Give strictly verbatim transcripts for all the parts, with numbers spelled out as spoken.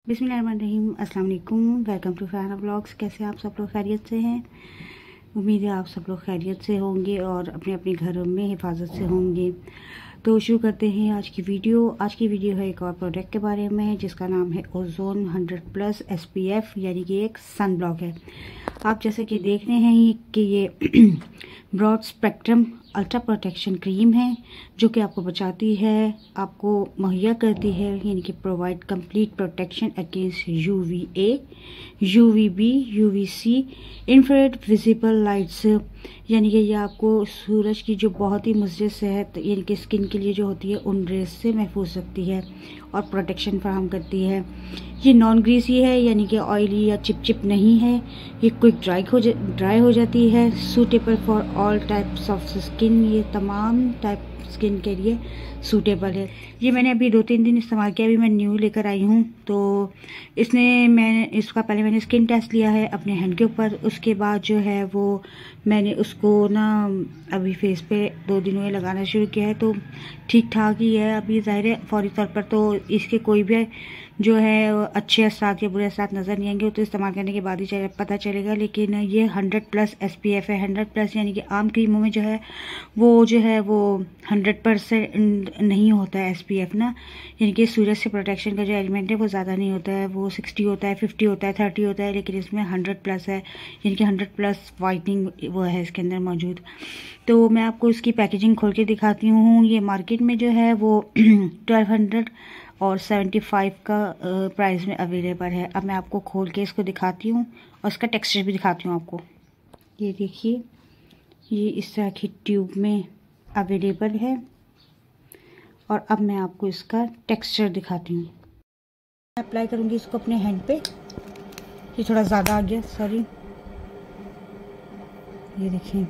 बिस्मिल्लाहिर्रहमानिर्रहीम, अस्सलाम वालेकुम। Welcome to Farhana vlogs. कैसे आप सब लोग खैरियत से हैं? उम्मीद है आप सब लोग खैरियत से होंगे और अपने अपने घरों में हिफाजत से होंगे। तो शुरू करते हैं आज की वीडियो। आज की वीडियो है एक और प्रोडक्ट के बारे में जिसका नाम है ozone hundred plus S P F, यानी कि एक सन ब्लॉक है। आप जैसे कि देख रहे हैं कि ये broad spectrum ultra protection cream है जो कि आपको बचाती है, आपको मुहैया करती है, यानी कि provide complete protection against U V A, U V B, U V C, infrared visible lights, यानी कि ये आपको सूरज की जो बहुत ही मुज़र सेहत यानी कि स्किन के लिए जो होती है उन रेस से महफूज रखती है और प्रोटेक्शन फराहम करती है। ये नॉन ग्रीसी है, यानी कि ऑयली या चिपचिप नहीं है। ये क्विक ड्राई हो जा ड्राई हो जाती है। Suitable for all types of skin, ये तमाम टाइप स्किन के लिए सूटेबल है। ये मैंने अभी दो तीन दिन इस्तेमाल किया, अभी मैं न्यू लेकर आई हूँ। तो इसने मैंने इसका पहले मैंने स्किन टेस्ट लिया है अपने हैंड के ऊपर, उसके बाद जो है वो मैंने उसको ना अभी फेस पे दो दिन हुए लगाना शुरू किया है। तो ठीक ठाक ही है। अभी ज़ाहिर है फौरी तौर पर तो इसके कोई भी जो है अच्छे असरात या बुरे असरात नज़र नहीं आएंगे, तो इस्तेमाल करने के बाद ही चले, पता चलेगा। लेकिन ये hundred plus S P F है। हंड्रेड प्लस यानी कि आम क्रीमों में जो है वो जो है वो हंड्रेड परसेंट नहीं होता है एस पी एफ ना, यानी कि सूरज से प्रोटेक्शन का जो एलिमेंट है वो ज़्यादा नहीं होता है, वो सिक्सटी होता है, फिफ्टी होता है, थर्टी होता है। लेकिन इसमें हंड्रेड प्लस है, यानी कि हंड्रेड प्लस वाइटनिंग वो है इसके अंदर मौजूद। तो मैं आपको इसकी पैकेजिंग खोल के दिखाती हूँ। ये मार्केट में जो है वो ट्वेल्व हंड्रेड और सेवेंटी फाइव का प्राइस में अवेलेबल है। अब मैं आपको खोल के इसको दिखाती हूँ और इसका टेक्सचर भी दिखाती हूँ आपको। ये देखिए, ये इस तरह की ट्यूब में अवेलेबल है और अब मैं आपको इसका टेक्सचर दिखाती हूँ। मैं अप्लाई करूँगी इसको अपने हैंड पे। ये थोड़ा ज़्यादा आ गया, सॉरी। ये देखिए,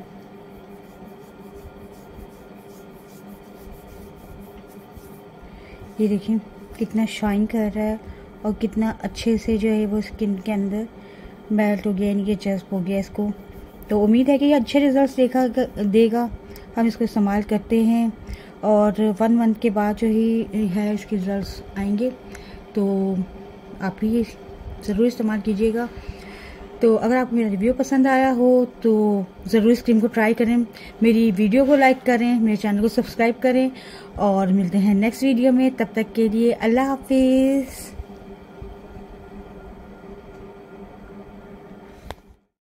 ये देखिए कितना शाइन कर रहा है और कितना अच्छे से जो है वो स्किन के अंदर मेल्ट हो गया, यानी कि जज्ब हो गया इसको। तो उम्मीद है कि ये अच्छे रिजल्ट्स देखा देगा। हम इसको इस्तेमाल करते हैं और वन मंथ के बाद जो ही है इसके रिजल्ट्स आएंगे। तो आप भी ज़रूर इस्तेमाल कीजिएगा। तो अगर आपको मेरा रिव्यू पसंद आया हो तो ज़रूर इस क्रीम को ट्राई करें, मेरी वीडियो को लाइक करें, मेरे चैनल को सब्सक्राइब करें और मिलते हैं नेक्स्ट वीडियो में। तब तक के लिए अल्लाह हाफिज़।